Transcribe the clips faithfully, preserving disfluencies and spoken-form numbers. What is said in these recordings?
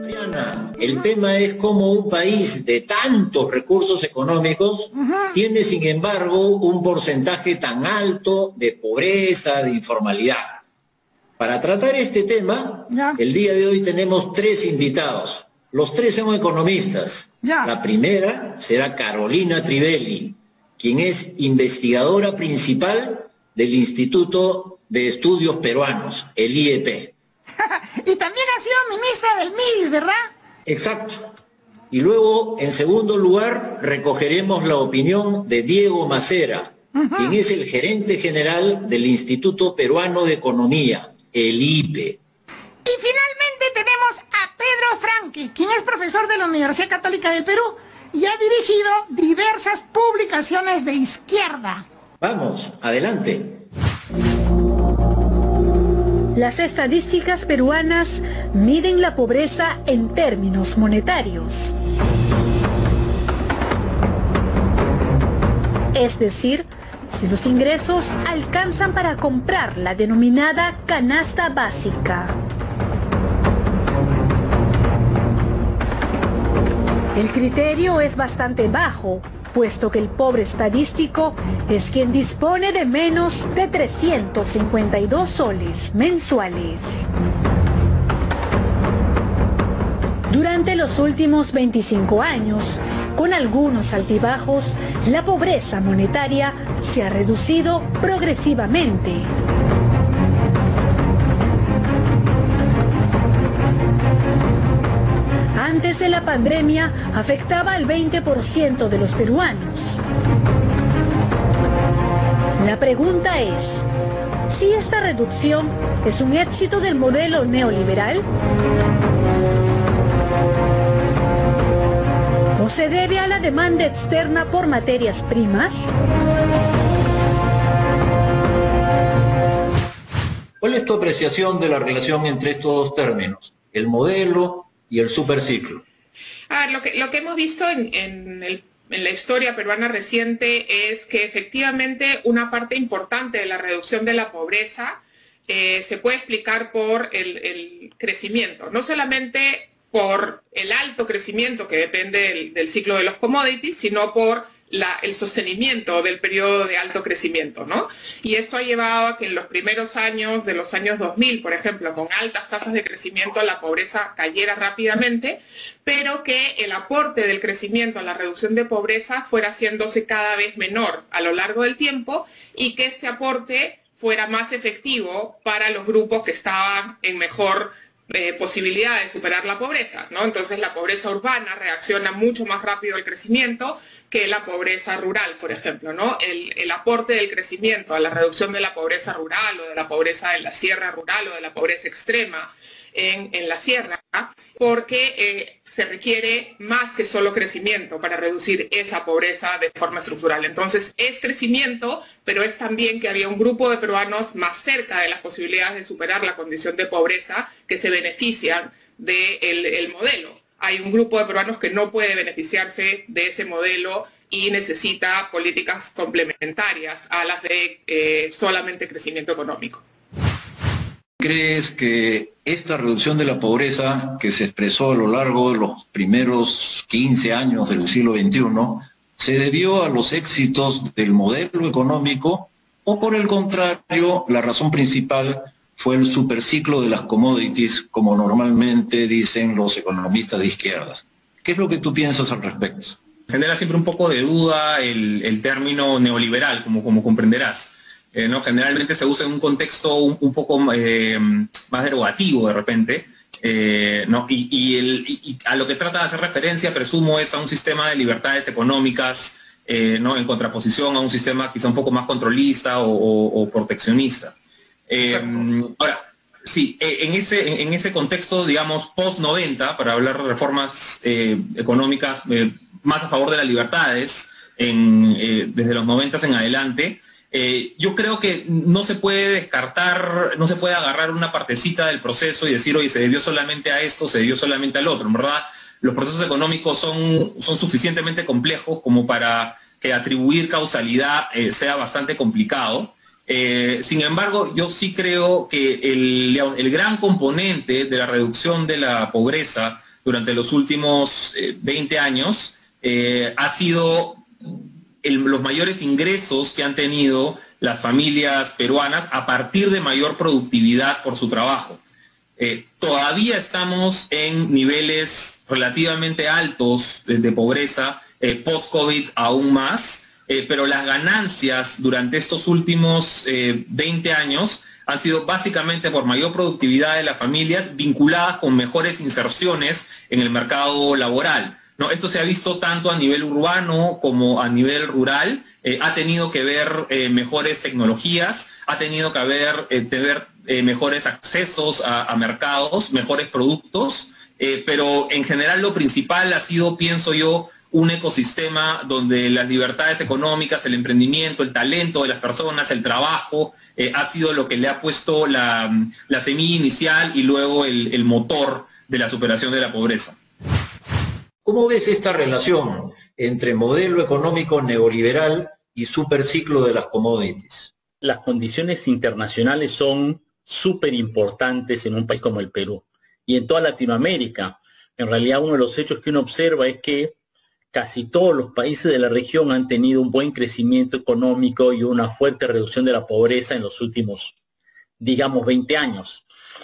Diana, el tema es cómo un país de tantos recursos económicos uh-huh. tiene, sin embargo, un porcentaje tan alto de pobreza, de informalidad. Para tratar este tema, ya. el día de hoy tenemos tres invitados. Los tres son economistas. Ya. La primera será Carolina Trivelli, quien es investigadora principal del Instituto de Estudios Peruanos, el I E P. Y también ha sido ministra del M I D S, ¿verdad? Exacto. Y luego, en segundo lugar, recogeremos la opinión de Diego Macera, uh-huh. quien es el gerente general del Instituto Peruano de Economía, el I P E. Y finalmente tenemos a Pedro Franque, quien es profesor de la Universidad Católica del Perú y ha dirigido diversas publicaciones de izquierda. Vamos, adelante. Las estadísticas peruanas miden la pobreza en términos monetarios. Es decir, si los ingresos alcanzan para comprar la denominada canasta básica. El criterio es bastante bajo, puesto que el pobre estadístico es quien dispone de menos de trescientos cincuenta y dos soles mensuales. Durante los últimos veinticinco años, con algunos altibajos, la pobreza monetaria se ha reducido progresivamente. Antes de la pandemia, afectaba al veinte por ciento de los peruanos. La pregunta es, ¿si esta reducción es un éxito del modelo neoliberal? ¿O se debe a la demanda externa por materias primas? ¿Cuál es tu apreciación de la relación entre estos dos términos, el modelo y el superciclo? A ver, lo que, lo que hemos visto en, en, el, en la historia peruana reciente es que efectivamente una parte importante de la reducción de la pobreza eh, se puede explicar por el, el crecimiento, no solamente por el alto crecimiento que depende del, del ciclo de los commodities, sino por La, el sostenimiento del periodo de alto crecimiento, ¿no? Y esto ha llevado a que en los primeros años de los años dos mil, por ejemplo, con altas tasas de crecimiento, la pobreza cayera rápidamente, pero que el aporte del crecimiento a la reducción de pobreza fuera haciéndose cada vez menor a lo largo del tiempo y que este aporte fuera más efectivo para los grupos que estaban en mejor Eh, posibilidad de superar la pobreza, ¿no? Entonces la pobreza urbana reacciona mucho más rápido al crecimiento que la pobreza rural, por ejemplo, ¿no? El, el aporte del crecimiento a la reducción de la pobreza rural o de la pobreza en la sierra rural o de la pobreza extrema en, en la sierra, porque eh, se requiere más que solo crecimiento para reducir esa pobreza de forma estructural. Entonces es crecimiento, pero es también que había un grupo de peruanos más cerca de las posibilidades de superar la condición de pobreza que se benefician del el modelo. Hay un grupo de peruanos que no puede beneficiarse de ese modelo y necesita políticas complementarias a las de eh, solamente crecimiento económico. ¿Crees que esta reducción de la pobreza que se expresó a lo largo de los primeros quince años del siglo veintiuno se debió a los éxitos del modelo económico o, por el contrario, la razón principal fue el superciclo de las commodities, como normalmente dicen los economistas de izquierda? ¿Qué es lo que tú piensas al respecto? Genera siempre un poco de duda el, el término neoliberal, como, como comprenderás. Eh, ¿no? Generalmente se usa en un contexto un, un poco eh, más derogativo de repente, eh, ¿no? y, y, el, y a lo que trata de hacer referencia, presumo, es a un sistema de libertades económicas, eh, ¿no? En contraposición a un sistema quizá un poco más controlista o, o, o proteccionista. Eh, ahora, sí, en ese, en, en ese contexto, digamos, post noventa, para hablar de reformas eh, económicas eh, más a favor de las libertades, en, eh, desde los noventas en adelante, Eh, yo creo que no se puede descartar, no se puede agarrar una partecita del proceso y decir, oye, se debió solamente a esto, se debió solamente al otro. En verdad, los procesos económicos son, son suficientemente complejos como para que atribuir causalidad eh, sea bastante complicado. Eh, sin embargo, yo sí creo que el, el gran componente de la reducción de la pobreza durante los últimos eh, veinte años eh, ha sido el, los mayores ingresos que han tenido las familias peruanas a partir de mayor productividad por su trabajo. Eh, todavía estamos en niveles relativamente altos de, de pobreza, eh, post-COVID aún más, eh, pero las ganancias durante estos últimos eh, veinte años han sido básicamente por mayor productividad de las familias vinculadas con mejores inserciones en el mercado laboral, ¿no? Esto se ha visto tanto a nivel urbano como a nivel rural. Eh, ha tenido que ver eh, mejores tecnologías, ha tenido que haber eh, tener eh, mejores accesos a, a mercados, mejores productos, eh, pero en general lo principal ha sido, pienso yo, un ecosistema donde las libertades económicas, el emprendimiento, el talento de las personas, el trabajo, eh, ha sido lo que le ha puesto la, la semilla inicial y luego el, el motor de la superación de la pobreza. ¿Cómo ves esta relación entre modelo económico neoliberal y superciclo de las commodities? Las condiciones internacionales son súper importantes en un país como el Perú y en toda Latinoamérica. En realidad, uno de los hechos que uno observa es que casi todos los países de la región han tenido un buen crecimiento económico y una fuerte reducción de la pobreza en los últimos, digamos, veinte años.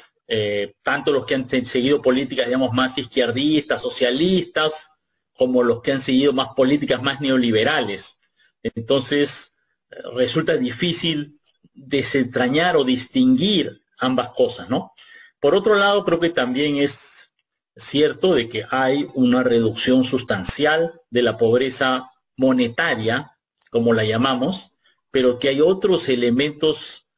Eh, tanto los que han seguido políticas, digamos, más izquierdistas, socialistas, como los que han seguido más políticas más neoliberales. Entonces, resulta difícil desentrañar o distinguir ambas cosas, ¿no? Por otro lado, creo que también es cierto de que hay una reducción sustancial de la pobreza monetaria, como la llamamos, pero que hay otros elementos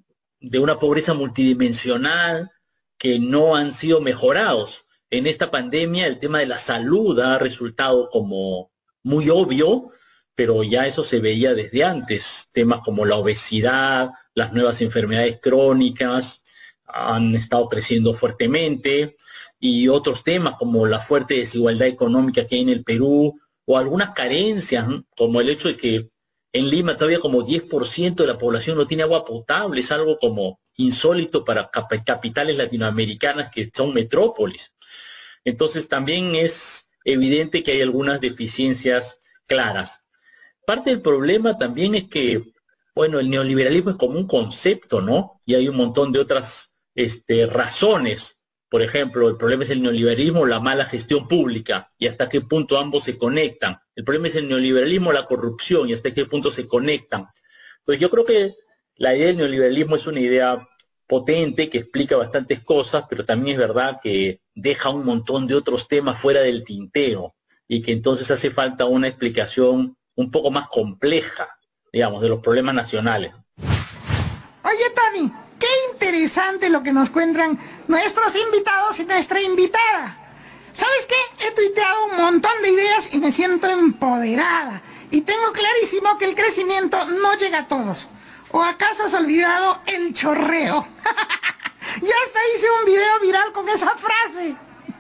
de una pobreza multidimensional que no han sido mejorados. En esta pandemia el tema de la salud ha resultado como muy obvio, pero ya eso se veía desde antes. Temas como la obesidad, las nuevas enfermedades crónicas han estado creciendo fuertemente, y otros temas como la fuerte desigualdad económica que hay en el Perú, o algunas carencias, ¿no? Como el hecho de que en Lima todavía como diez por ciento de la población no tiene agua potable. Es algo como insólito para cap capitales latinoamericanas que son metrópolis. Entonces también es evidente que hay algunas deficiencias claras. Parte del problema también es que, bueno, el neoliberalismo es como un concepto, ¿no? Y hay un montón de otras este, razones. Por ejemplo, el problema es el neoliberalismo, la mala gestión pública, y hasta qué punto ambos se conectan. El problema es el neoliberalismo, la corrupción, y hasta qué punto se conectan. Entonces yo creo que la idea del neoliberalismo es una idea potente que explica bastantes cosas, pero también es verdad que deja un montón de otros temas fuera del tintero, y que entonces hace falta una explicación un poco más compleja, digamos, de los problemas nacionales. Oye, Tony, qué interesante lo que nos cuentan nuestros invitados y nuestra invitada. ¿Sabes qué? He tuiteado un montón de ideas y me siento empoderada. Y tengo clarísimo que el crecimiento no llega a todos. ¿O acaso has olvidado el chorreo? Ya hasta hice un video viral con esa frase.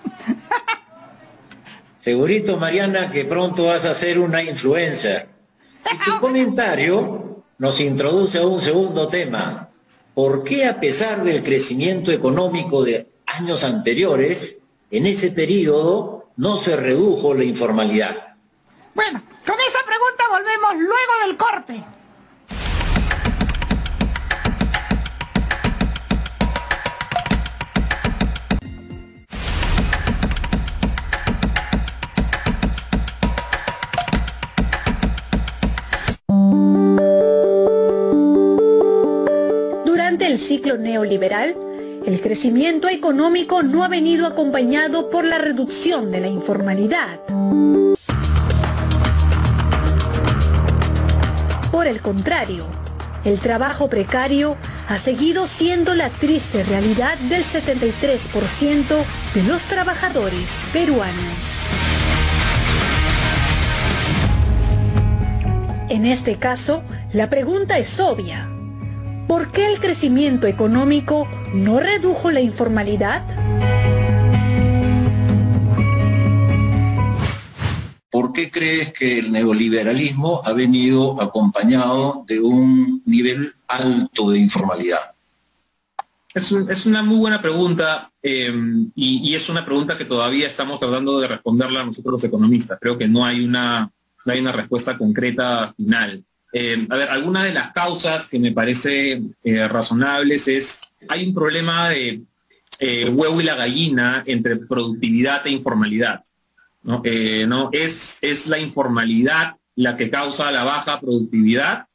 Segurito, Mariana, que pronto vas a ser una influencer. Y tu comentario nos introduce a un segundo tema. ¿Por qué, a pesar del crecimiento económico de años anteriores, en ese periodo no se redujo la informalidad? Bueno, con esa pregunta volvemos luego del corte. Durante el ciclo neoliberal, el crecimiento económico no ha venido acompañado por la reducción de la informalidad. Por el contrario, el trabajo precario ha seguido siendo la triste realidad del setenta y tres por ciento de los trabajadores peruanos. En este caso, la pregunta es obvia. ¿Por qué el crecimiento económico no redujo la informalidad? ¿Por qué crees que el neoliberalismo ha venido acompañado de un nivel alto de informalidad? Es, un, es una muy buena pregunta eh, y, y es una pregunta que todavía estamos tratando de responderla nosotros los economistas. Creo que no hay una, no hay una respuesta concreta final. Eh, a ver, algunas de las causas que me parece eh, razonables es, hay un problema de eh, huevo y la gallina entre productividad e informalidad, ¿no? Eh, ¿no? Es, es la informalidad la que causa la baja productividad.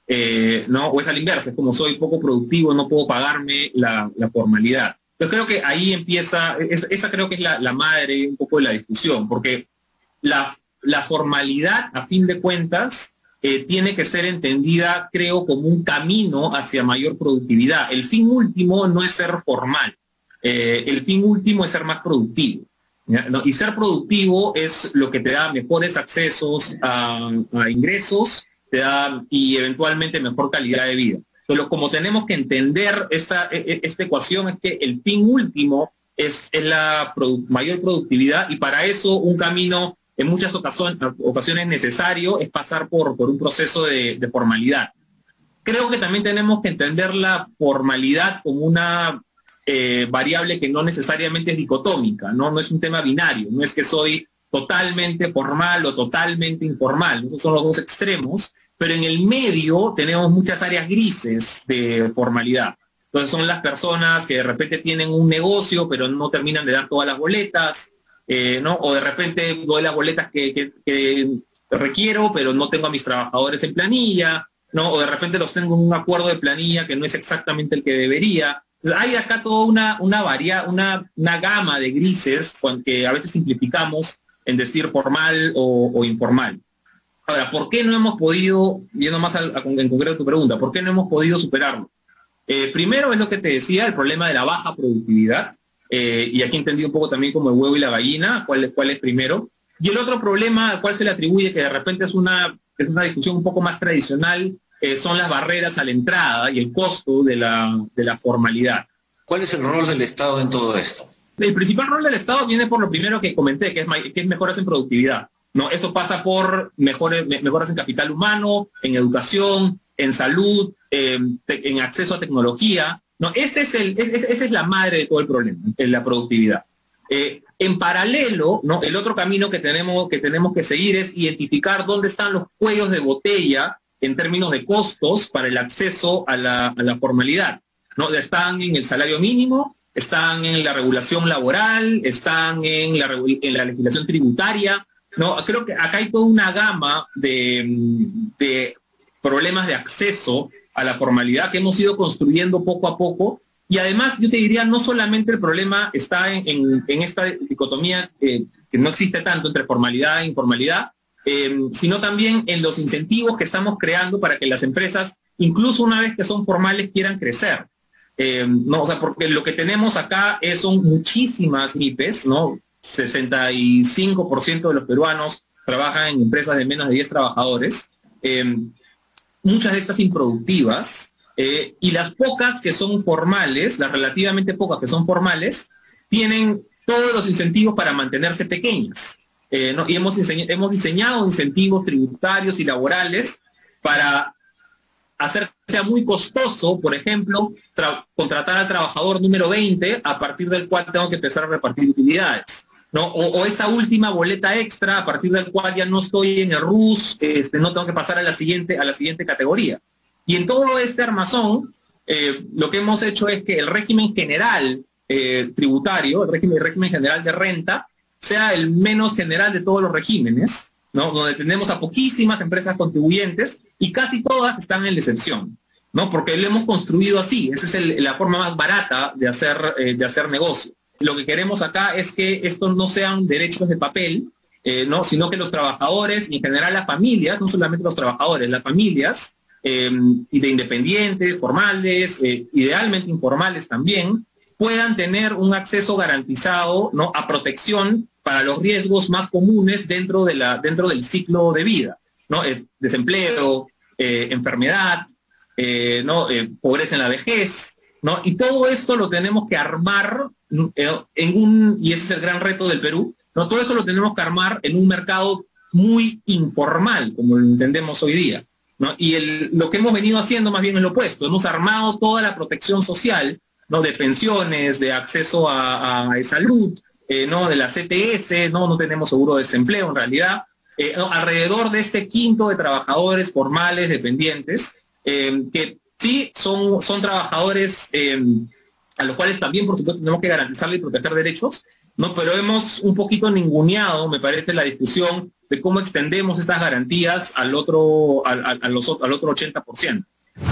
Eh, ¿no? O es al inverso, es como soy poco productivo, no puedo pagarme la, la formalidad. Yo creo que ahí empieza, es, esa creo que es la, la madre un poco de la discusión, porque la, la formalidad, a fin de cuentas, eh, tiene que ser entendida, creo, como un camino hacia mayor productividad. El fin último no es ser formal, eh, el fin último es ser más productivo, ¿ya? ¿No? Y ser productivo es lo que te da mejores accesos a, a ingresos, te da, y eventualmente mejor calidad de vida. Pero como tenemos que entender esta, esta ecuación, es que el fin último es, es la produ- mayor productividad, y para eso un camino en muchas ocasiones, ocasiones necesario es pasar por, por un proceso de, de formalidad. Creo que también tenemos que entender la formalidad como una eh, variable que no necesariamente es dicotómica, ¿no? No es un tema binario, no es que soy totalmente formal o totalmente informal, esos son los dos extremos, pero en el medio tenemos muchas áreas grises de formalidad. Entonces son las personas que de repente tienen un negocio, pero no terminan de dar todas las boletas, eh, ¿no? O de repente doy las boletas que, que, que requiero, pero no tengo a mis trabajadores en planilla, ¿no? O de repente los tengo en un acuerdo de planilla que no es exactamente el que debería. Entonces hay acá toda una, una, varia, una, una gama de grises que a veces simplificamos en decir formal o, o informal. Ahora, ¿por qué no hemos podido, yendo más al, a, en concreto tu pregunta, ¿por qué no hemos podido superarlo? Eh, primero es lo que te decía, el problema de la baja productividad, eh, y aquí entendí un poco también como el huevo y la gallina, cuál, cuál es primero. Y el otro problema al cual se le atribuye, que de repente es una, es una discusión un poco más tradicional, eh, son las barreras a la entrada y el costo de la, de la formalidad. ¿Cuál es el rol del Estado en todo esto? El principal rol del Estado viene por lo primero que comenté, que es, que es mejoras en productividad. No, eso pasa por mejores, mejoras en capital humano, en educación, en salud, eh, te, en acceso a tecnología. No, ese es el, es, es, esa es la madre de todo el problema, en la productividad. Eh, en paralelo, ¿no? El otro camino que tenemos, que tenemos que seguir es identificar dónde están los cuellos de botella en términos de costos para el acceso a la, a la formalidad, ¿no? Están en el salario mínimo, están en la regulación laboral, están en la, en la legislación tributaria. No, creo que acá hay toda una gama de, de problemas de acceso a la formalidad que hemos ido construyendo poco a poco, y además yo te diría, no solamente el problema está en, en, en esta dicotomía eh, que no existe tanto entre formalidad e informalidad, eh, sino también en los incentivos que estamos creando para que las empresas, incluso una vez que son formales, quieran crecer. Eh, no, o sea, porque lo que tenemos acá es, son muchísimas M I P E S, ¿no? sesenta y cinco por ciento de los peruanos trabajan en empresas de menos de diez trabajadores, eh, muchas de estas improductivas, eh, y las pocas que son formales, las relativamente pocas que son formales, tienen todos los incentivos para mantenerse pequeñas. Eh, ¿no? Y hemos, hemos diseñado incentivos tributarios y laborales para hacer que sea muy costoso, por ejemplo, contratar al trabajador número veinte, a partir del cual tengo que empezar a repartir utilidades, ¿no? O, o esa última boleta extra, a partir del cual ya no estoy en el R U S, este, no tengo que pasar a la siguiente, a la siguiente categoría. Y en todo este armazón, eh, lo que hemos hecho es que el régimen general eh, tributario, el régimen, el régimen general de renta, sea el menos general de todos los regímenes, ¿no? Donde tenemos a poquísimas empresas contribuyentes y casi todas están en la excepción, ¿no? Porque lo hemos construido así. Esa es el, la forma más barata de hacer, eh, de hacer negocio. Lo que queremos acá es que estos no sean derechos de papel, eh, ¿no? Sino que los trabajadores, y en general las familias, no solamente los trabajadores, las familias, eh, y de independientes, formales, eh, idealmente informales también, puedan tener un acceso garantizado, ¿no? A protección para los riesgos más comunes dentro, de la, dentro del ciclo de vida, ¿no? Eh, desempleo, eh, enfermedad, eh, ¿no? Eh, pobreza en la vejez, ¿no? Y todo esto lo tenemos que armar eh, en un, y ese es el gran reto del Perú, ¿no? Todo esto lo tenemos que armar en un mercado muy informal, como lo entendemos hoy día, ¿no? Y el, lo que hemos venido haciendo más bien es lo opuesto. Hemos armado toda la protección social ¿no? De pensiones, de acceso a, a salud, eh, ¿no? De la C T S, ¿no? No tenemos seguro de desempleo en realidad. Eh, alrededor de este quinto de trabajadores formales, dependientes, eh, que sí son, son trabajadores eh, a los cuales también, por supuesto, tenemos que garantizarle y proteger derechos, ¿no? Pero hemos un poquito ninguneado, me parece, la discusión de cómo extendemos estas garantías al otro, al, al, a los, al otro ochenta por ciento.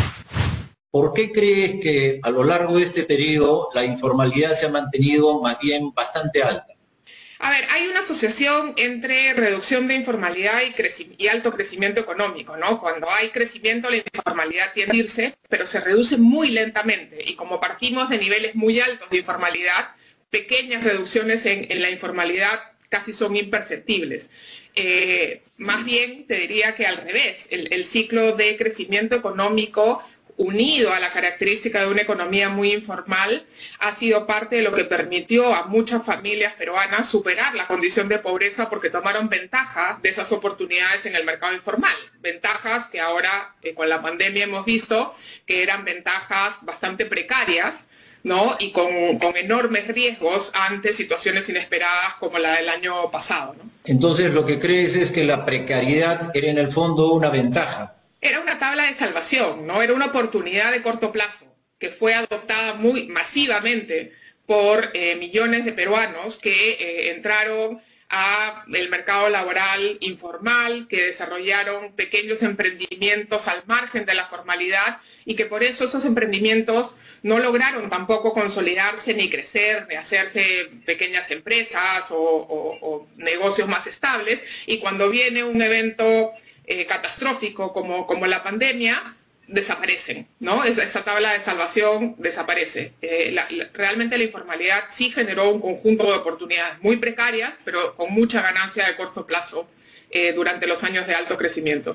¿Por qué crees que a lo largo de este periodo la informalidad se ha mantenido más bien bastante alta? A ver, hay una asociación entre reducción de informalidad y, y alto crecimiento económico, ¿no? Cuando hay crecimiento, la informalidad tiende a irse, pero se reduce muy lentamente. Y como partimos de niveles muy altos de informalidad, pequeñas reducciones en, en la informalidad casi son imperceptibles. Eh, más bien, te diría que al revés, el, el ciclo de crecimiento económico unido a la característica de una economía muy informal, ha sido parte de lo que permitió a muchas familias peruanas superar la condición de pobreza porque tomaron ventaja de esas oportunidades en el mercado informal. Ventajas que ahora, eh, con la pandemia, hemos visto que eran ventajas bastante precarias, ¿no? Y con, con enormes riesgos ante situaciones inesperadas como la del año pasado, ¿no? Entonces, lo que crees es que la precariedad era en el fondo una ventaja. Era una tabla de salvación, ¿no? Era una oportunidad de corto plazo que fue adoptada muy masivamente por eh, millones de peruanos que eh, entraron al mercado laboral informal, que desarrollaron pequeños emprendimientos al margen de la formalidad y que por eso esos emprendimientos no lograron tampoco consolidarse ni crecer, ni hacerse pequeñas empresas o, o, o negocios más estables. Y cuando viene un evento Eh, catastrófico como, como la pandemia, desaparecen, ¿no? Esa, esa tabla de salvación desaparece. Eh, la, la, realmente la informalidad sí generó un conjunto de oportunidades muy precarias, pero con mucha ganancia de corto plazo eh, durante los años de alto crecimiento.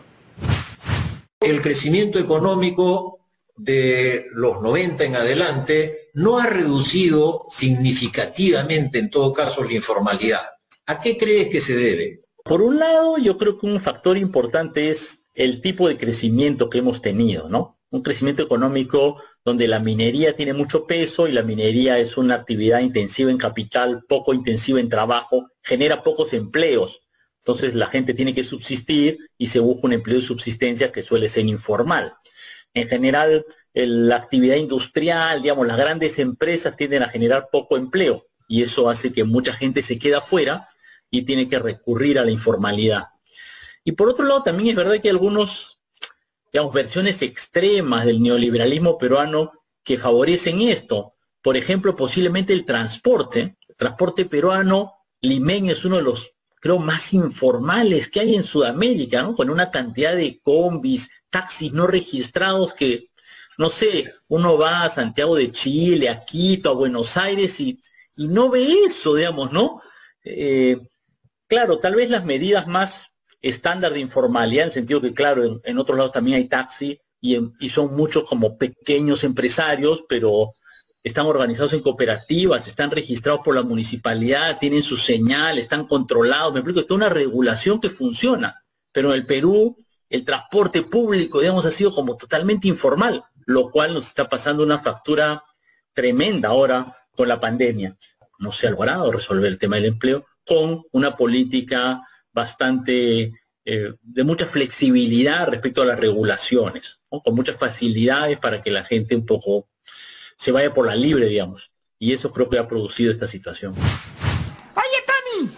El crecimiento económico de los noventa en adelante no ha reducido significativamente, en todo caso, la informalidad. ¿A qué crees que se debe? Por un lado, yo creo que un factor importante es el tipo de crecimiento que hemos tenido, ¿no? Un crecimiento económico donde la minería tiene mucho peso y la minería es una actividad intensiva en capital, poco intensiva en trabajo, genera pocos empleos. Entonces la gente tiene que subsistir y se busca un empleo de subsistencia que suele ser informal. En general, el, la actividad industrial, digamos, las grandes empresas tienden a generar poco empleo y eso hace que mucha gente se quede afuera y tiene que recurrir a la informalidad. Y por otro lado, también es verdad que hay algunos, digamos, versiones extremas del neoliberalismo peruano que favorecen esto. Por ejemplo, posiblemente el transporte. El transporte peruano, limeño, es uno de los, creo, más informales que hay en Sudamérica, ¿no? Con una cantidad de combis, taxis no registrados que, no sé, uno va a Santiago de Chile, a Quito, a Buenos Aires y, y no ve eso, digamos, ¿no? Eh, Claro, tal vez las medidas más estándar de informalidad, en el sentido que, claro, en, en otros lados también hay taxi y, en, y son muchos como pequeños empresarios, pero están organizados en cooperativas, están registrados por la municipalidad, tienen su señal, están controlados. Me explico, es toda una regulación que funciona. Pero en el Perú, el transporte público, digamos, ha sido como totalmente informal, lo cual nos está pasando una factura tremenda ahora con la pandemia. No se ha logrado resolver el tema del empleo con una política bastante eh, de mucha flexibilidad respecto a las regulaciones, ¿no? Con muchas facilidades para que la gente un poco se vaya por la libre, digamos. Y eso creo que ha producido esta situación. Oye, Tony.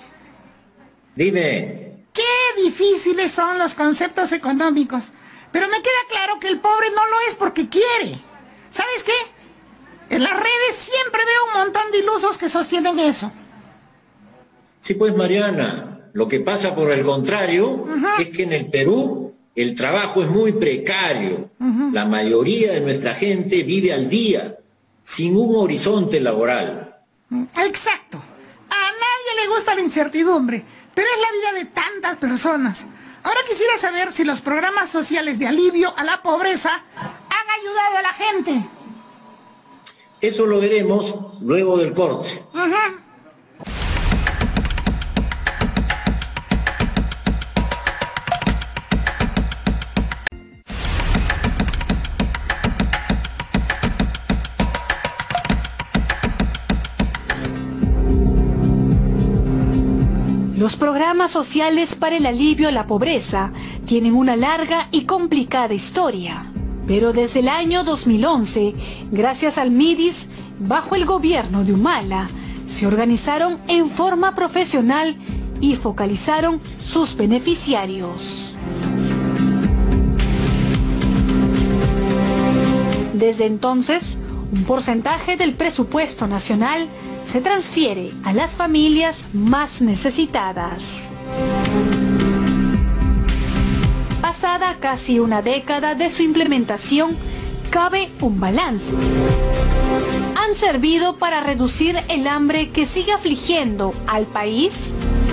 Dime. Qué difíciles son los conceptos económicos. Pero me queda claro que el pobre no lo es porque quiere. ¿Sabes qué? En las redes siempre veo un montón de ilusos que sostienen eso. Sí, pues, Mariana, lo que pasa por el contrario uh-huh. es que en el Perú el trabajo es muy precario. Uh-huh. La mayoría de nuestra gente vive al día, sin un horizonte laboral. Exacto. A nadie le gusta la incertidumbre, pero es la vida de tantas personas. Ahora quisiera saber si los programas sociales de alivio a la pobreza han ayudado a la gente. Eso lo veremos luego del corte. Uh-huh. Los programas sociales para el alivio a la pobreza tienen una larga y complicada historia. Pero desde el año dos mil once, gracias al MIDIS, bajo el gobierno de Humala, se organizaron en forma profesional y focalizaron sus beneficiarios. Desde entonces, un porcentaje del presupuesto nacional se transfiere a las familias más necesitadas. Pasada casi una década de su implementación, cabe un balance. ¿Han servido para reducir el hambre que sigue afligiendo al país?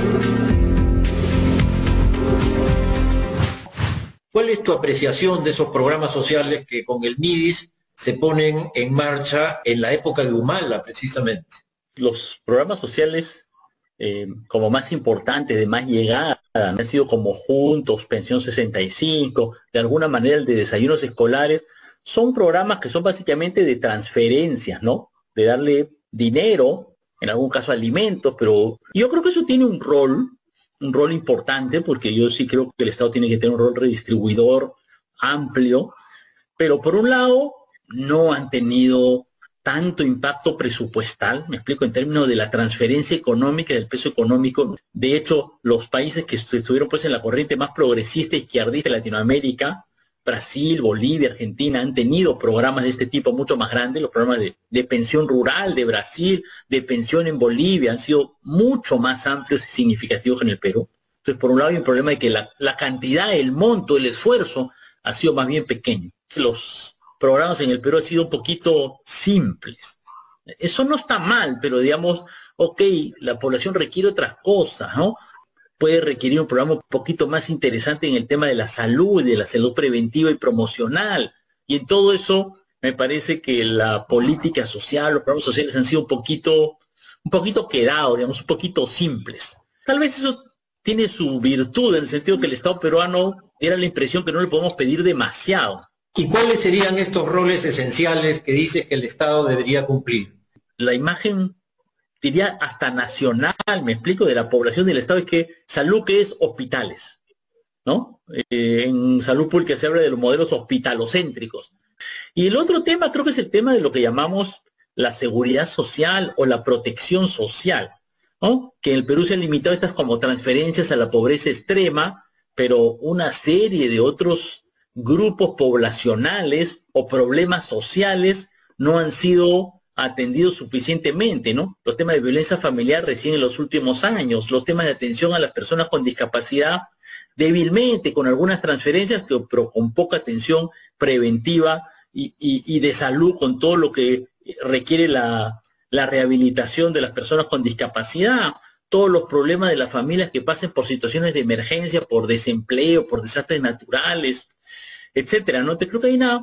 ¿Cuál es tu apreciación de esos programas sociales que con el MIDIS se ponen en marcha en la época de Humala, precisamente? Los programas sociales eh, como más importantes, de más llegada, han sido como Juntos, Pensión sesenta y cinco, de alguna manera el de desayunos escolares, son programas que son básicamente de transferencias, ¿no? De darle dinero, en algún caso alimentos, pero yo creo que eso tiene un rol, un rol importante, porque yo sí creo que el Estado tiene que tener un rol redistribuidor amplio, pero por un lado no han tenido tanto impacto presupuestal, me explico, en términos de la transferencia económica, del peso económico. De hecho, los países que estuvieron pues en la corriente más progresista e izquierdista de Latinoamérica, Brasil, Bolivia, Argentina, han tenido programas de este tipo mucho más grandes. Los programas de, de pensión rural de Brasil, de pensión en Bolivia, han sido mucho más amplios y significativos que en el Perú. Entonces, por un lado hay un problema de que la, la cantidad, el monto, el esfuerzo ha sido más bien pequeño. Los programas en el Perú han sido un poquito simples. Eso no está mal, pero digamos, ok, la población requiere otras cosas, ¿no? Puede requerir un programa un poquito más interesante en el tema de la salud, de la salud preventiva y promocional. Y en todo eso, me parece que la política social, los programas sociales han sido un poquito, un poquito quedados, digamos, un poquito simples. Tal vez eso tiene su virtud, en el sentido que el Estado peruano diera la impresión que no le podemos pedir demasiado. ¿Y cuáles serían estos roles esenciales que dice que el Estado debería cumplir? La imagen, diría hasta nacional, me explico, de la población del Estado es que salud, que es hospitales, ¿no? Eh, en salud pública se habla de los modelos hospitalocéntricos. Y el otro tema creo que es el tema de lo que llamamos la seguridad social o la protección social, ¿no? Que en el Perú se han limitado estas como transferencias a la pobreza extrema, pero una serie de otros grupos poblacionales o problemas sociales no han sido atendidos suficientemente, ¿no? Los temas de violencia familiar recién en los últimos años, los temas de atención a las personas con discapacidad débilmente, con algunas transferencias, que, pero con poca atención preventiva y, y, y de salud, con todo lo que requiere la, la rehabilitación de las personas con discapacidad, todos los problemas de las familias que pasen por situaciones de emergencia, por desempleo, por desastres naturales, etcétera, ¿no? Te creo que hay una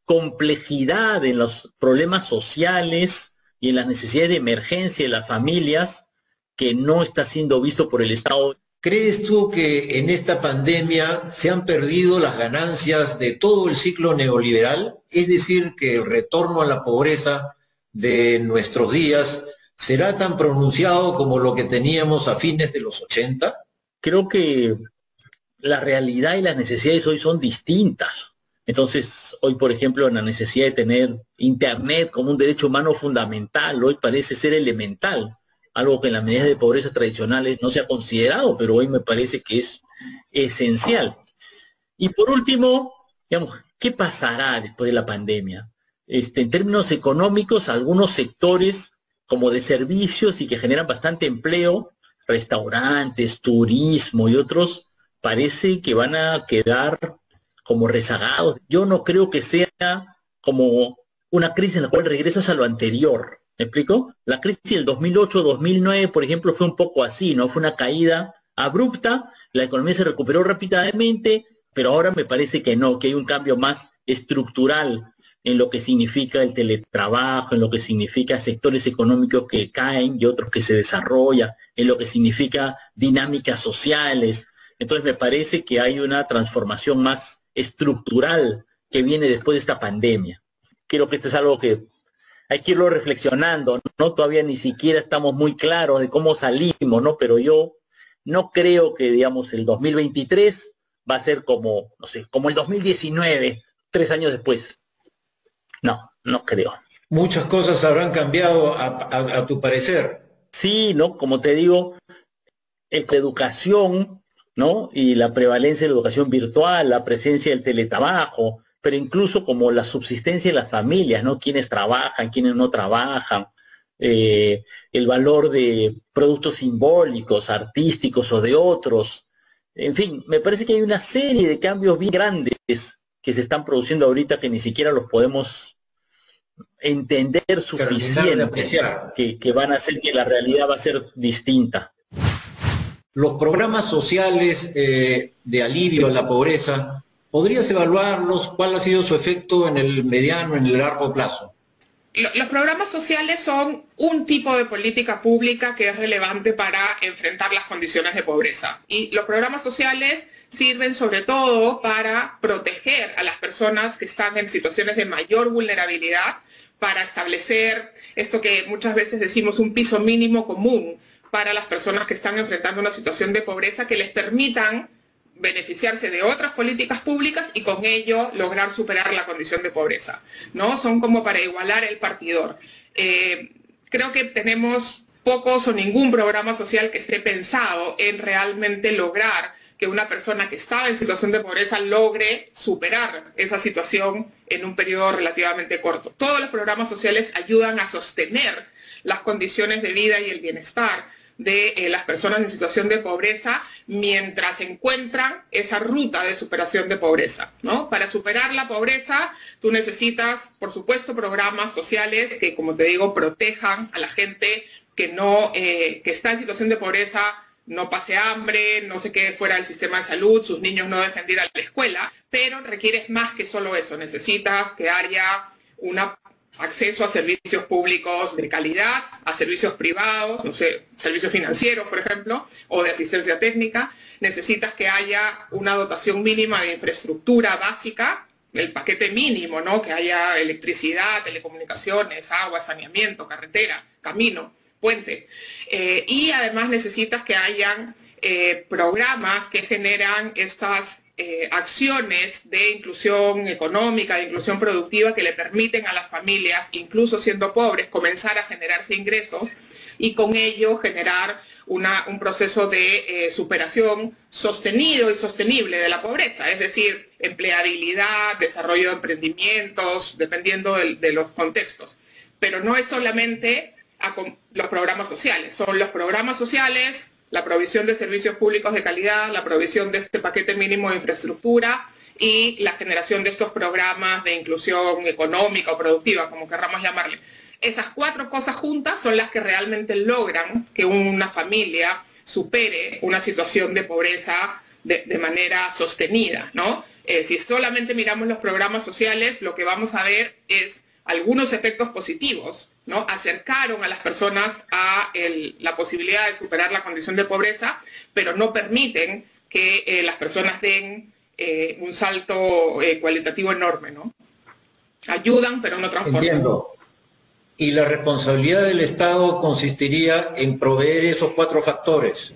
complejidad en los problemas sociales y en las necesidades de emergencia de las familias que no está siendo visto por el Estado. ¿Crees tú que en esta pandemia se han perdido las ganancias de todo el ciclo neoliberal? Es decir, que el retorno a la pobreza de nuestros días será tan pronunciado como lo que teníamos a fines de los ochenta? Creo que la realidad y las necesidades hoy son distintas. Entonces, hoy, por ejemplo, la necesidad de tener Internet como un derecho humano fundamental, hoy parece ser elemental, algo que en las medidas de pobreza tradicionales no se ha considerado, pero hoy me parece que es esencial. Y por último, digamos, ¿qué pasará después de la pandemia? Este, en términos económicos, algunos sectores como de servicios y que generan bastante empleo, restaurantes, turismo y otros, parece que van a quedar como rezagados. Yo no creo que sea como una crisis en la cual regresas a lo anterior. ¿Me explico? La crisis del dos mil ocho dos mil nueve, por ejemplo, fue un poco así, ¿no? Fue una caída abrupta, la economía se recuperó rápidamente, pero ahora me parece que no, que hay un cambio más estructural en lo que significa el teletrabajo, en lo que significa sectores económicos que caen y otros que se desarrollan, en lo que significa dinámicas sociales. Entonces me parece que hay una transformación más estructural que viene después de esta pandemia. Creo que esto es algo que hay que irlo reflexionando, ¿no? Todavía ni siquiera estamos muy claros de cómo salimos, ¿no? Pero yo no creo que, digamos, el dos mil veintitrés va a ser como, no sé, como el dos mil diecinueve, tres años después. No, no creo. Muchas cosas habrán cambiado a, a, a tu parecer. Sí, ¿no? Como te digo, el, la educación, ¿no? Y la prevalencia de la educación virtual, la presencia del teletrabajo, pero incluso como la subsistencia de las familias, ¿no? Quienes trabajan, quienes no trabajan, eh, el valor de productos simbólicos, artísticos o de otros. En fin, me parece que hay una serie de cambios bien grandes que se están produciendo ahorita que ni siquiera los podemos entender suficiente, que, que van a hacer que la realidad va a ser distinta. Los programas sociales eh, de alivio a la pobreza, ¿podrías evaluarlos? ¿Cuál ha sido su efecto en el mediano, en el largo plazo? Los programas sociales son un tipo de política pública que es relevante para enfrentar las condiciones de pobreza. Y los programas sociales sirven sobre todo para proteger a las personas que están en situaciones de mayor vulnerabilidad, para establecer esto que muchas veces decimos un piso mínimo común para las personas que están enfrentando una situación de pobreza que les permitan beneficiarse de otras políticas públicas y con ello lograr superar la condición de pobreza, ¿no? Son como para igualar el partidor. Eh, creo que tenemos pocos o ningún programa social que esté pensado en realmente lograr que una persona que estaba en situación de pobreza logre superar esa situación en un periodo relativamente corto. Todos los programas sociales ayudan a sostener las condiciones de vida y el bienestar de eh, las personas en situación de pobreza mientras encuentran esa ruta de superación de pobreza, ¿no? Para superar la pobreza, tú necesitas, por supuesto, programas sociales que, como te digo, protejan a la gente que, no, eh, que está en situación de pobreza, no pase hambre, no se quede fuera del sistema de salud, sus niños no dejen de ir a la escuela, pero requieres más que solo eso. Necesitas que haya un acceso a servicios públicos de calidad, a servicios privados, no sé, servicios financieros, por ejemplo, o de asistencia técnica. Necesitas que haya una dotación mínima de infraestructura básica, el paquete mínimo, ¿no? Que haya electricidad, telecomunicaciones, agua, saneamiento, carretera, camino, puente. Eh, y además necesitas que hayan eh, programas que generan estas eh, acciones de inclusión económica, de inclusión productiva, que le permiten a las familias, incluso siendo pobres, comenzar a generarse ingresos y con ello generar una, un proceso de eh, superación sostenido y sostenible de la pobreza, es decir, empleabilidad, desarrollo de emprendimientos, dependiendo de, de los contextos. Pero no es solamente a los programas sociales, son los programas sociales, la provisión de servicios públicos de calidad, la provisión de este paquete mínimo de infraestructura y la generación de estos programas de inclusión económica o productiva, como querramos llamarle. Esas cuatro cosas juntas son las que realmente logran que una familia supere una situación de pobreza de, de manera sostenida, ¿no? Eh, si solamente miramos los programas sociales, lo que vamos a ver es algunos efectos positivos, ¿no? Acercaron a las personas a el, la posibilidad de superar la condición de pobreza, pero no permiten que eh, las personas den eh, un salto eh, cualitativo enorme, ¿no? Ayudan, pero no transforman. Entiendo. Y la responsabilidad del Estado consistiría en proveer esos cuatro factores.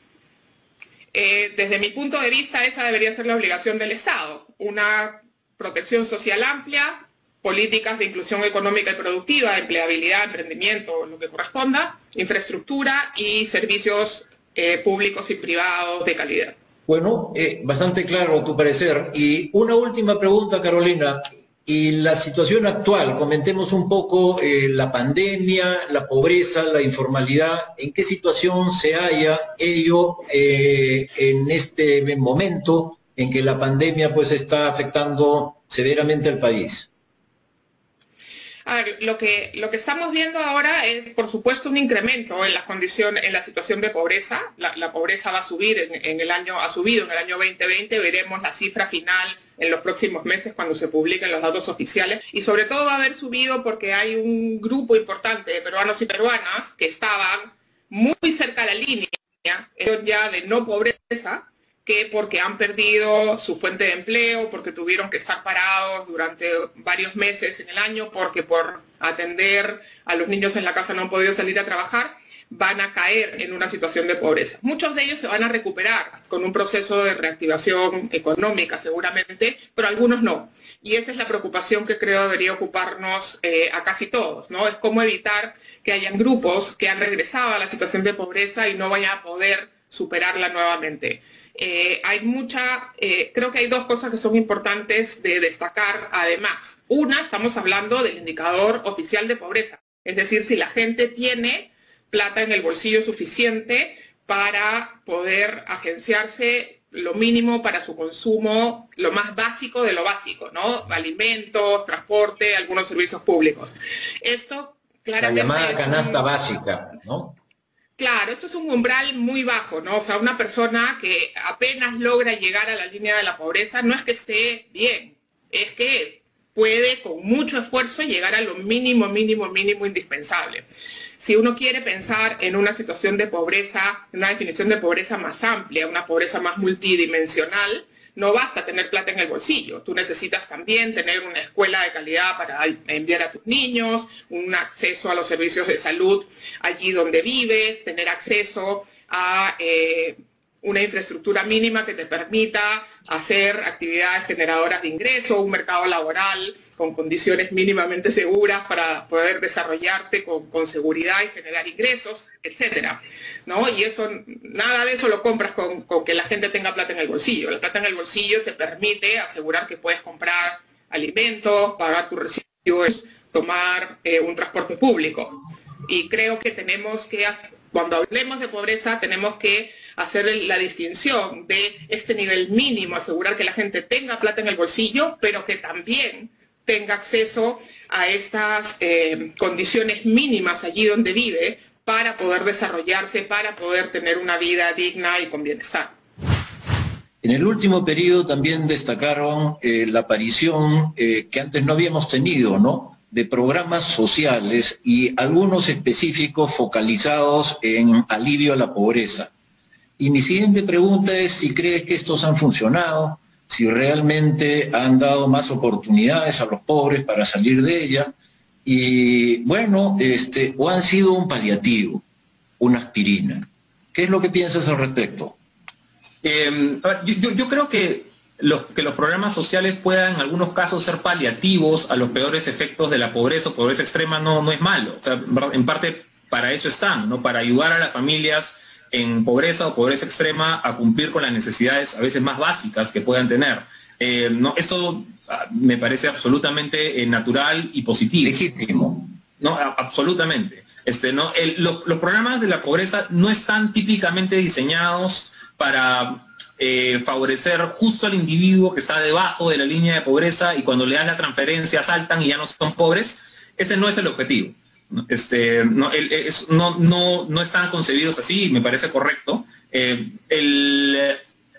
Eh, desde mi punto de vista, esa debería ser la obligación del Estado. Una protección social amplia, políticas de inclusión económica y productiva, empleabilidad, emprendimiento, lo que corresponda, infraestructura y servicios eh, públicos y privados de calidad. Bueno, eh, bastante claro tu parecer. Y una última pregunta, Carolina. Y la situación actual, comentemos un poco eh, la pandemia, la pobreza, la informalidad, ¿en qué situación se halla ello eh, en este momento en que la pandemia pues está afectando severamente al país? A ver, lo que, lo que estamos viendo ahora es, por supuesto, un incremento en las condiciones, en la situación de pobreza. La, la pobreza va a subir en, en el año, ha subido en el año veinte veinte, veremos la cifra final en los próximos meses cuando se publiquen los datos oficiales, y sobre todo va a haber subido porque hay un grupo importante de peruanos y peruanas que estaban muy cerca de la línea ya de no pobreza, que porque han perdido su fuente de empleo, porque tuvieron que estar parados durante varios meses en el año, porque por atender a los niños en la casa no han podido salir a trabajar, van a caer en una situación de pobreza. Muchos de ellos se van a recuperar con un proceso de reactivación económica seguramente, pero algunos no. Y esa es la preocupación que creo debería ocuparnos eh, a casi todos, ¿no? Es cómo evitar que hayan grupos que han regresado a la situación de pobreza y no vayan a poder superarla nuevamente. Eh, hay mucha, eh, creo que hay dos cosas que son importantes de destacar además. Una, estamos hablando del indicador oficial de pobreza, es decir, si la gente tiene plata en el bolsillo suficiente para poder agenciarse lo mínimo para su consumo, lo más básico de lo básico, ¿no? Alimentos, transporte, algunos servicios públicos. Esto claramente... La llamada canasta un... básica, ¿no? Claro, esto es un umbral muy bajo, ¿no? O sea, una persona que apenas logra llegar a la línea de la pobreza no es que esté bien, es que puede con mucho esfuerzo llegar a lo mínimo, mínimo, mínimo indispensable. Si uno quiere pensar en una situación de pobreza, en una definición de pobreza más amplia, una pobreza más multidimensional, no basta tener plata en el bolsillo. Tú necesitas también tener una escuela de calidad para enviar a tus niños, un acceso a los servicios de salud allí donde vives, tener acceso a eh, una infraestructura mínima que te permita hacer actividades generadoras de ingreso, un mercado laboral con condiciones mínimamente seguras para poder desarrollarte con, con seguridad y generar ingresos, etcétera, ¿no? Y eso, nada de eso lo compras con, con que la gente tenga plata en el bolsillo. La plata en el bolsillo te permite asegurar que puedes comprar alimentos, pagar tus recibos, tomar eh, un transporte público. Y creo que tenemos que, cuando hablemos de pobreza, tenemos que hacer la distinción de este nivel mínimo, asegurar que la gente tenga plata en el bolsillo, pero que también tenga acceso a estas eh, condiciones mínimas allí donde vive para poder desarrollarse, para poder tener una vida digna y con bienestar. En el último periodo también destacaron eh, la aparición eh, que antes no habíamos tenido, ¿no?, de programas sociales y algunos específicos focalizados en alivio a la pobreza. Y mi siguiente pregunta es si crees que estos han funcionado, si realmente han dado más oportunidades a los pobres para salir de ella, y bueno, este, o han sido un paliativo, una aspirina. ¿Qué es lo que piensas al respecto? Eh, yo, yo, yo creo que los, que los programas sociales puedan en algunos casos ser paliativos a los peores efectos de la pobreza o pobreza extrema no, no es malo. O sea, en parte para eso están, ¿no? Para ayudar a las familias en pobreza o pobreza extrema a cumplir con las necesidades a veces más básicas que puedan tener. Eh, no, eso ah, me parece absolutamente eh, natural y positivo. Legítimo. No, a, absolutamente. Este, no, el, lo, los programas de la pobreza no están típicamente diseñados para eh, favorecer justo al individuo que está debajo de la línea de pobreza y cuando le das la transferencia saltan y ya no son pobres. Ese no es el objetivo. Este, no, el, es, no, no, no están concebidos así, me parece correcto. Eh, el,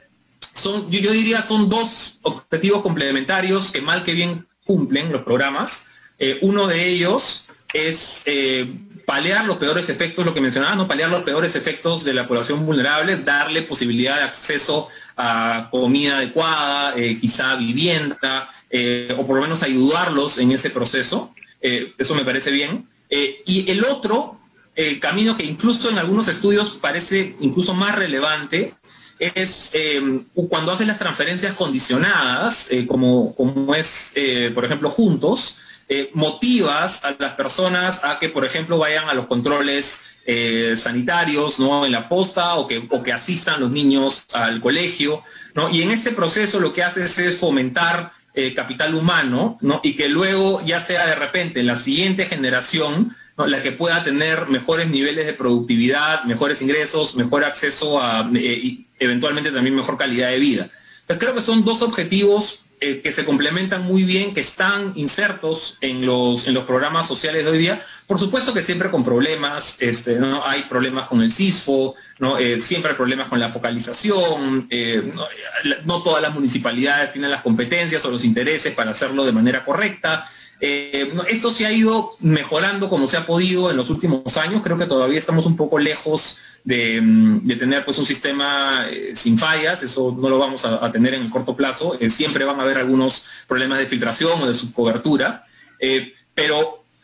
son, yo, yo diría son dos objetivos complementarios que mal que bien cumplen los programas. Eh, uno de ellos es eh, paliar los peores efectos, lo que mencionaba, ¿no? Paliar los peores efectos de la población vulnerable, darle posibilidad de acceso a comida adecuada, eh, quizá vivienda, eh, o por lo menos ayudarlos en ese proceso. Eh, eso me parece bien. Eh, y el otro eh, camino que incluso en algunos estudios parece incluso más relevante es eh, cuando haces las transferencias condicionadas, eh, como, como es, eh, por ejemplo, Juntos, eh, motivas a las personas a que, por ejemplo, vayan a los controles eh, sanitarios, ¿no?, en la posta o que, o que asistan los niños al colegio, ¿no? Y en este proceso lo que haces es fomentar Eh, capital humano, ¿no? Y que luego ya sea de repente la siguiente generación, ¿no?, la que pueda tener mejores niveles de productividad, mejores ingresos, mejor acceso a eh, y eventualmente también mejor calidad de vida. Entonces, creo que son dos objetivos eh, que se complementan muy bien, que están insertos en los, en los programas sociales de hoy día. Por supuesto que siempre con problemas, este, ¿no? Hay problemas con el CISFO, ¿no? Eh, siempre hay problemas con la focalización, eh, no, no todas las municipalidades tienen las competencias o los intereses para hacerlo de manera correcta. Eh, esto se ha ido mejorando como se ha podido en los últimos años. Creo que todavía estamos un poco lejos de, de tener pues un sistema eh, sin fallas. Eso no lo vamos a, a tener en el corto plazo. Eh, siempre van a haber algunos problemas de filtración o de subcobertura, eh, pero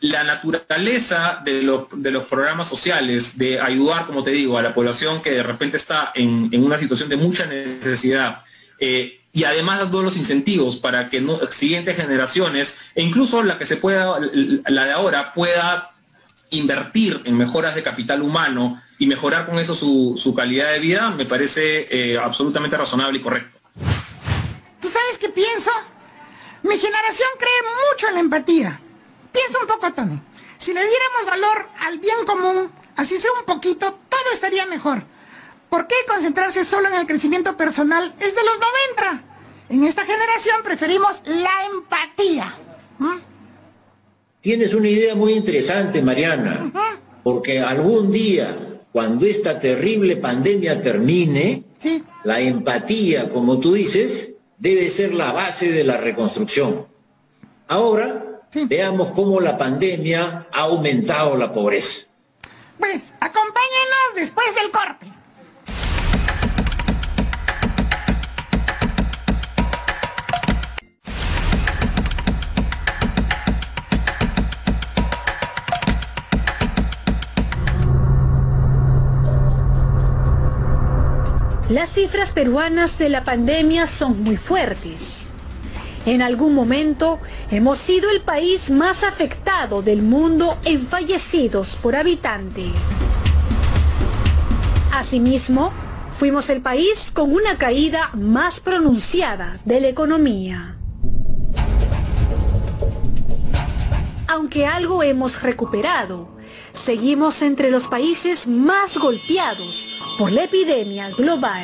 la naturaleza de, lo, de los programas sociales, de ayudar, como te digo, a la población que de repente está en, en una situación de mucha necesidad, eh, y además dando los incentivos para que no, siguientes generaciones, e incluso la que se pueda, la de ahora, pueda invertir en mejoras de capital humano y mejorar con eso su, su calidad de vida, me parece eh, absolutamente razonable y correcto. ¿Tú sabes qué pienso? Mi generación cree mucho en la empatía. Piensa un poco, Tony. Si le diéramos valor al bien común, así sea un poquito, todo estaría mejor. ¿Por qué concentrarse solo en el crecimiento personal? Es de los noventa. En esta generación preferimos la empatía. ¿Mm? Tienes una idea muy interesante, Mariana, uh-huh. porque algún día, cuando esta terrible pandemia termine, sí. la empatía, como tú dices, debe ser la base de la reconstrucción. Ahora... Sí. Veamos cómo la pandemia ha aumentado la pobreza. Pues, acompáñenos después del corte. Las cifras peruanas de la pandemia son muy fuertes. En algún momento hemos sido el país más afectado del mundo en fallecidos por habitante. Asimismo, fuimos el país con una caída más pronunciada de la economía. Aunque algo hemos recuperado, seguimos entre los países más golpeados por la epidemia global.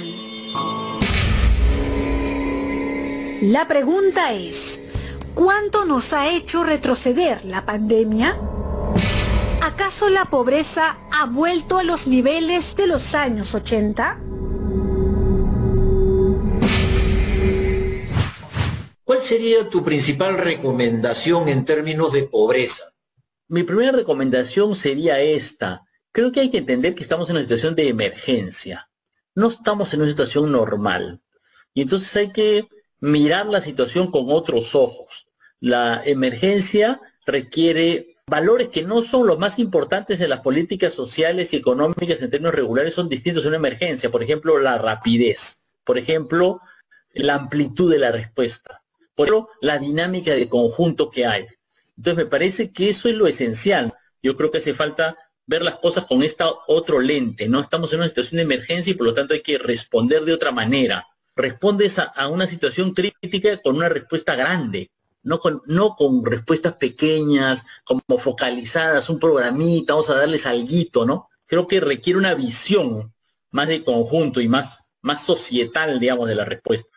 La pregunta es, ¿cuánto nos ha hecho retroceder la pandemia? ¿Acaso la pobreza ha vuelto a los niveles de los años ochenta? ¿Cuál sería tu principal recomendación en términos de pobreza? Mi primera recomendación sería esta. Creo que hay que entender que estamos en una situación de emergencia. No estamos en una situación normal. Y entonces hay que mirar la situación con otros ojos. La emergencia requiere valores que no son los más importantes en las políticas sociales y económicas en términos regulares, son distintos en una emergencia. Por ejemplo, la rapidez. Por ejemplo, la amplitud de la respuesta. Por ejemplo, la dinámica de conjunto que hay. Entonces, me parece que eso es lo esencial. Yo creo que hace falta ver las cosas con este otro lente, ¿no? Estamos en una situación de emergencia y por lo tanto hay que responder de otra manera. Respondes a, a una situación crítica con una respuesta grande, no con, no con respuestas pequeñas, como focalizadas, un programita, vamos a darles alguito, ¿no? Creo que requiere una visión más de conjunto y más, más societal, digamos, de la respuesta.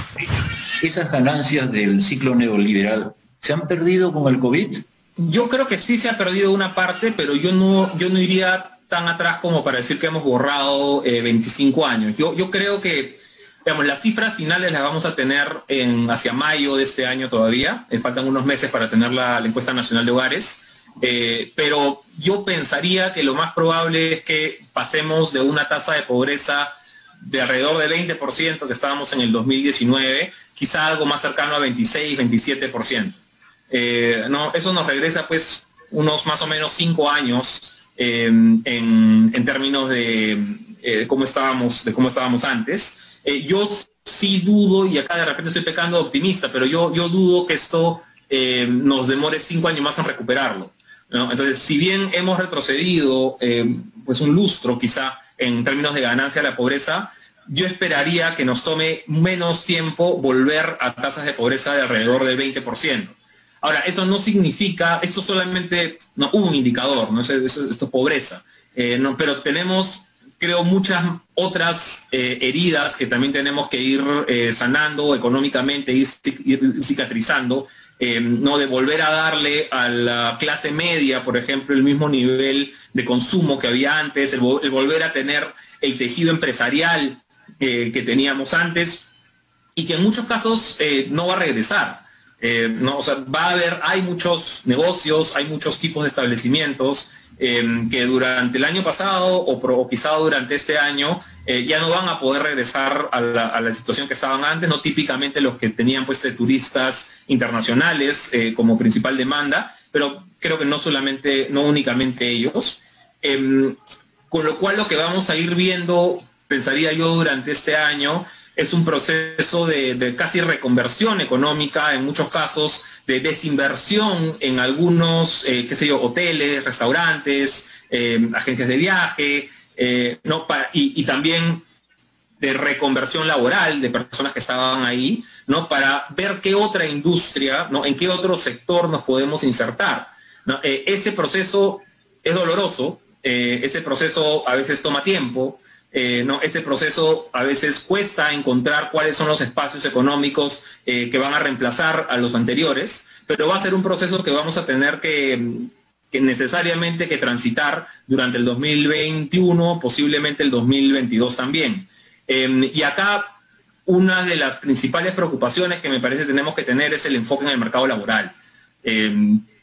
¿Esas ganancias del ciclo neoliberal se han perdido con el COVID? Yo creo que sí se ha perdido una parte, pero yo no, yo no iría tan atrás como para decir que hemos borrado eh, veinticinco años. Yo, yo creo que digamos, las cifras finales las vamos a tener en, hacia mayo de este año todavía. Eh, faltan unos meses para tener la, la encuesta nacional de hogares. Eh, pero yo pensaría que lo más probable es que pasemos de una tasa de pobreza de alrededor de veinte por ciento que estábamos en el dos mil diecinueve, quizá algo más cercano a veintiséis, veintisiete por ciento. Eh, no, eso nos regresa pues unos más o menos cinco años eh, en, en términos de, eh, de cómo estábamos, de cómo estábamos antes. Eh, yo sí dudo, y acá de repente estoy pecando de optimista, pero yo, yo dudo que esto eh, nos demore cinco años más en recuperarlo, ¿no? Entonces, si bien hemos retrocedido eh, pues un lustro quizá en términos de ganancia de la pobreza, yo esperaría que nos tome menos tiempo volver a tasas de pobreza de alrededor del veinte por ciento. Ahora, eso no significa, esto solamente, no, un indicador, ¿no? Esto, esto es pobreza, eh, no, pero tenemos, creo, muchas otras eh, heridas que también tenemos que ir eh, sanando económicamente, ir, ir cicatrizando, eh, no de volver a darle a la clase media, por ejemplo, el mismo nivel de consumo que había antes, el, el volver a tener el tejido empresarial eh, que teníamos antes y que en muchos casos eh, no va a regresar. Eh, no, o sea, va a haber, hay muchos negocios, hay muchos tipos de establecimientos eh, que durante el año pasado o, pro, o quizá durante este año eh, ya no van a poder regresar a la, a la situación que estaban antes, no típicamente los que tenían pues de turistas internacionales eh, como principal demanda, pero creo que no solamente, no únicamente ellos, eh, con lo cual lo que vamos a ir viendo, pensaría yo, durante este año, es un proceso de, de casi reconversión económica, en muchos casos, de desinversión en algunos, eh, qué sé yo, hoteles, restaurantes, eh, agencias de viaje, eh, ¿no? Para, y, y también de reconversión laboral de personas que estaban ahí, ¿no? Para ver qué otra industria, ¿no? En qué otro sector nos podemos insertar, ¿no? Eh, ese proceso es doloroso, eh, ese proceso a veces toma tiempo, eh, ¿no? Ese proceso a veces cuesta encontrar cuáles son los espacios económicos eh, que van a reemplazar a los anteriores, pero va a ser un proceso que vamos a tener que, que necesariamente que transitar durante el dos mil veintiuno, posiblemente el dos mil veintidós también. Eh, y acá una de las principales preocupaciones que me parece tenemos que tener es el enfoque en el mercado laboral. Eh,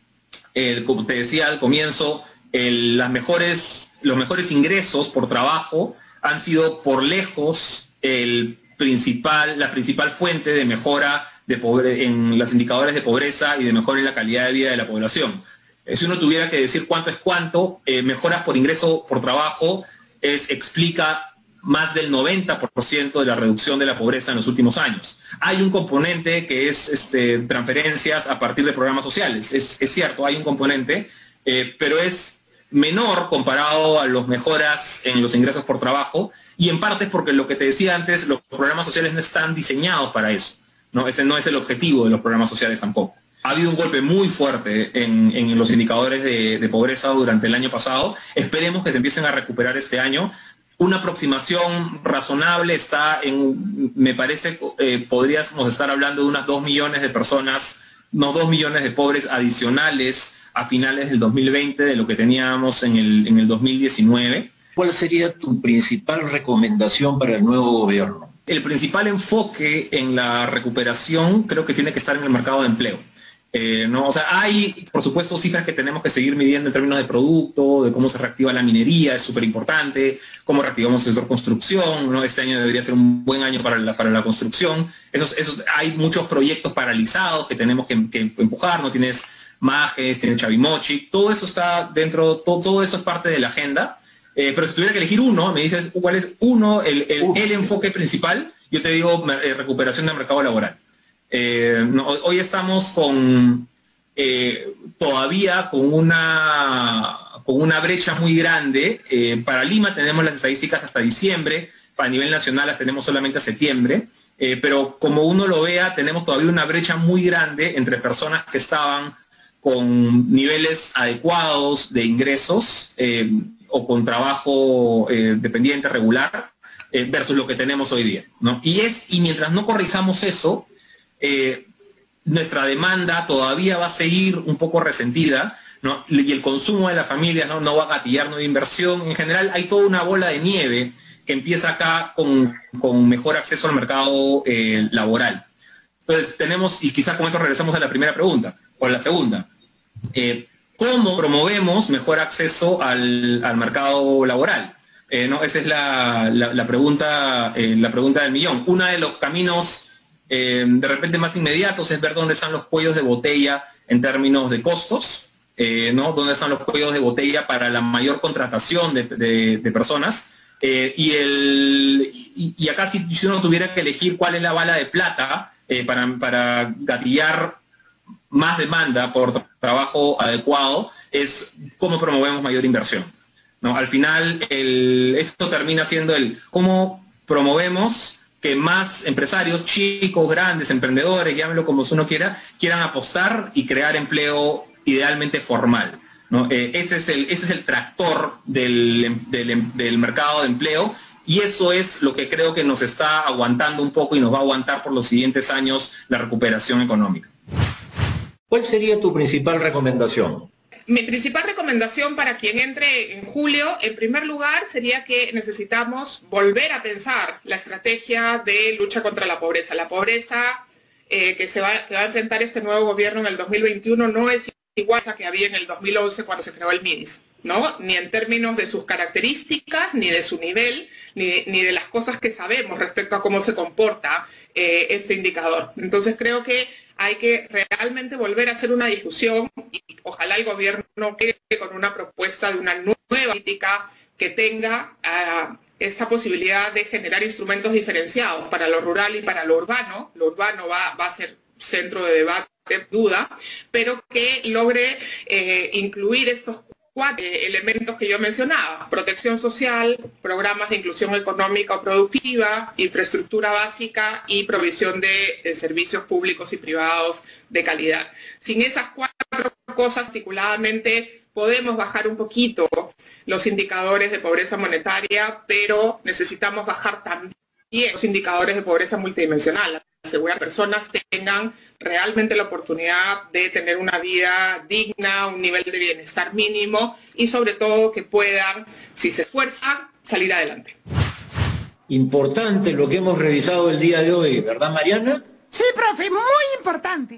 eh, como te decía al comienzo, el, las mejores, los mejores ingresos por trabajo han sido por lejos el principal, la principal fuente de mejora de pobre, en los indicadores de pobreza y de mejora en la calidad de vida de la población. Eh, si uno tuviera que decir cuánto es cuánto, eh, mejoras por ingreso por trabajo es, explica más del noventa por ciento de la reducción de la pobreza en los últimos años. Hay un componente que es este, transferencias a partir de programas sociales. Es, es cierto, hay un componente, eh, pero es menor comparado a las mejoras en los ingresos por trabajo, y en parte es porque lo que te decía antes, los programas sociales no están diseñados para eso, ¿no? Ese no es el objetivo de los programas sociales tampoco. Ha habido un golpe muy fuerte en, en los indicadores de, de pobreza durante el año pasado. Esperemos que se empiecen a recuperar este año. Una aproximación razonable está en, me parece, eh, podríamos estar hablando de unas dos millones de personas, no dos millones de pobres adicionales a finales del dos mil veinte de lo que teníamos en el, en el dos mil diecinueve. ¿Cuál sería tu principal recomendación para el nuevo gobierno? El principal enfoque en la recuperación creo que tiene que estar en el mercado de empleo. Eh, ¿no? O sea, hay, por supuesto, cifras que tenemos que seguir midiendo en términos de producto, de cómo se reactiva la minería, es súper importante, cómo reactivamos el sector construcción, ¿no? Este año debería ser un buen año para la, para la construcción. Esos, esos, hay muchos proyectos paralizados que tenemos que, que empujar, ¿no? Tienes Majes, tienes Chavimochi, todo eso está dentro, todo, todo eso es parte de la agenda. Eh, pero si tuviera que elegir uno, me dices cuál es uno, el, el, el enfoque principal, yo te digo eh, recuperación del mercado laboral. Eh, no, hoy estamos con eh, todavía con una con una brecha muy grande. Eh, para Lima tenemos las estadísticas hasta diciembre, para nivel nacional las tenemos solamente a septiembre, eh, pero como uno lo vea, tenemos todavía una brecha muy grande entre personas que estaban con niveles adecuados de ingresos eh, o con trabajo eh, dependiente regular eh, versus lo que tenemos hoy día, ¿no? Y es y mientras no corrijamos eso, Eh, nuestra demanda todavía va a seguir un poco resentida, ¿no? Y el consumo de la familia no, no va a gatillar nueva inversión. En general hay toda una bola de nieve que empieza acá con, con mejor acceso al mercado eh, laboral. Entonces tenemos, y quizás con eso regresamos a la primera pregunta, o a la segunda, eh, ¿cómo promovemos mejor acceso al, al mercado laboral? Eh, ¿no? Esa es la, la, la, pregunta, eh, la pregunta del millón. Uno de los caminos Eh, de repente más inmediatos es ver dónde están los cuellos de botella en términos de costos, eh, ¿no? Dónde están los cuellos de botella para la mayor contratación de, de, de personas. Eh, y, el, y, y acá si, si uno tuviera que elegir cuál es la bala de plata eh, para, para gatillar más demanda por trabajo adecuado, es cómo promovemos mayor inversión, ¿no? Al final, el, esto termina siendo el cómo promovemos que más empresarios, chicos, grandes, emprendedores, llámenlo como uno quiera, quieran apostar y crear empleo idealmente formal, ¿no? Eh, ese, es el, ese es el tractor del, del, del mercado de empleo, y eso es lo que creo que nos está aguantando un poco y nos va a aguantar por los siguientes años la recuperación económica. ¿Cuál sería tu principal recomendación? Mi principal recomendación para quien entre en julio, en primer lugar, sería que necesitamos volver a pensar la estrategia de lucha contra la pobreza. La pobreza eh, que, se va, que va a enfrentar este nuevo gobierno en el dos mil veintiuno no es igual a la que había en el dos mil once cuando se creó el MIDIS, ¿no? Ni en términos de sus características, ni de su nivel, ni, ni de las cosas que sabemos respecto a cómo se comporta eh, este indicador. Entonces creo que hay que realmente volver a hacer una discusión y ojalá el gobierno quede con una propuesta de una nueva política que tenga uh, esta posibilidad de generar instrumentos diferenciados para lo rural y para lo urbano. Lo urbano va, va a ser centro de debate, duda, pero que logre eh, incluir estos cuatro elementos que yo mencionaba: protección social, programas de inclusión económica o productiva, infraestructura básica y provisión de, de servicios públicos y privados de calidad. Sin esas cuatro cosas articuladamente podemos bajar un poquito los indicadores de pobreza monetaria, pero necesitamos bajar también los indicadores de pobreza multidimensional, asegurar que personas tengan realmente la oportunidad de tener una vida digna, un nivel de bienestar mínimo y sobre todo que puedan, si se esfuerzan, salir adelante. Importante lo que hemos revisado el día de hoy, ¿verdad, Mariana? Sí, profe, muy importante.